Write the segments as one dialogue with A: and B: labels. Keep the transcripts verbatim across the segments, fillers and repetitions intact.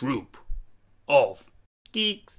A: group of geeks.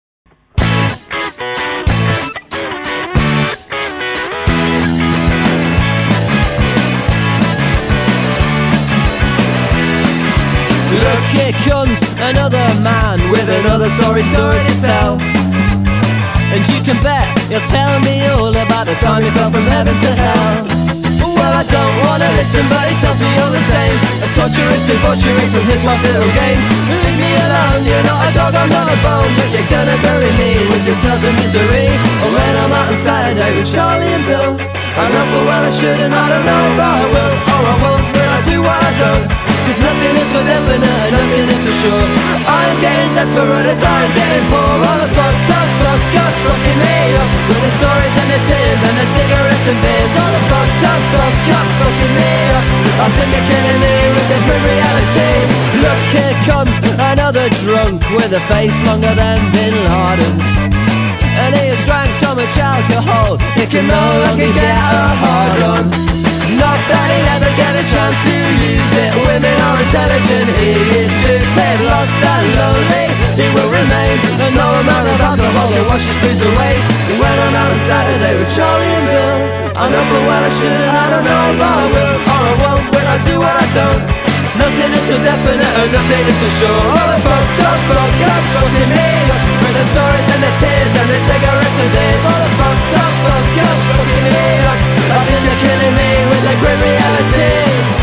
B: Look, here comes another man with another sorry story to tell. And you can bet he'll tell me all about the time he fell from heaven to hell. Well, I don't wanna listen, but he tells me all the same. A torturous debauchery from his past little games. Leave me alone, you're not a dog, I'm not a bone. But you're gonna bury me with your tales of misery. Or when I'm out on Saturday with Charlie and Bill. I know for well I should and I don't know if I will. Or I won't, when I do what I don't. Cause nothing is for definite and nothing is for sure. I'm getting desperate as I'm getting poor. All the fucked up fuck-ups fucking me up with the stories and the tears and the cigarettes and beers. All the fucked up fuck-ups fucking me up. I think they're killing me with their grim reality. Look, here comes another drunk with a face longer than Bin Laden's. And he has drank so much alcohol he can no longer get a hard on. Not that he'll ever get a chance to use it. Women are intelligent, he is stupid, lost and lonely. He will remain, and no amount of alcohol will wash his blues away. When I'm out on Saturday with Charlie and Bill, I know for well I should and I don't know if I will. Or I won't when I do what I don't. Nothing is so definite and nothing is so sure. All the fucked up fuck-ups fucking me up with the stories and the tears and the cigarettes and beers. All the fucked up fuck-ups fucking me up. I think they're killing me with a grim reality.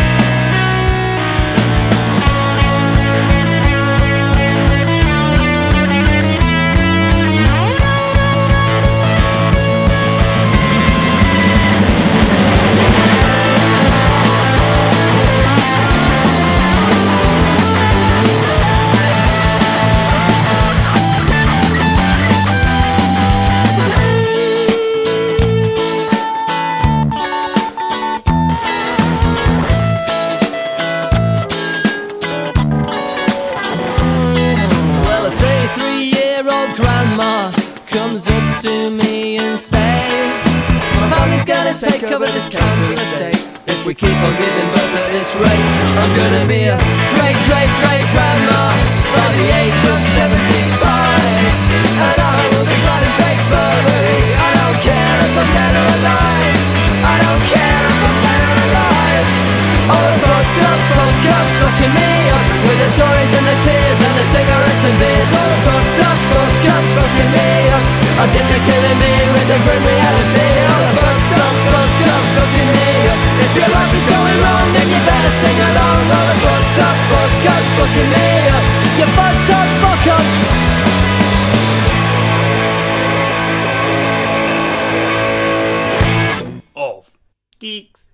B: Comes up to me and says, my family's gonna take over this council estate. If we keep on giving birth at this rate, I'm gonna be a great, great, great grandma by the age of seventy-five. And I will be glad in fake Burberry. I don't care if I'm dead or alive. I don't care if I'm dead or alive. All the fucked up fuck-ups fucking me up with the stories and the tears and the cigarettes and beers. All the fucked up fuck-ups fucking me up. I think they're killing me with the grim reality. All the fucked up fuck-ups fucking me up. If your life is going wrong, then you better sing along. All the fucked up fuck-ups fucking me up. You fucked up fuck-ups.
A: Of geeks.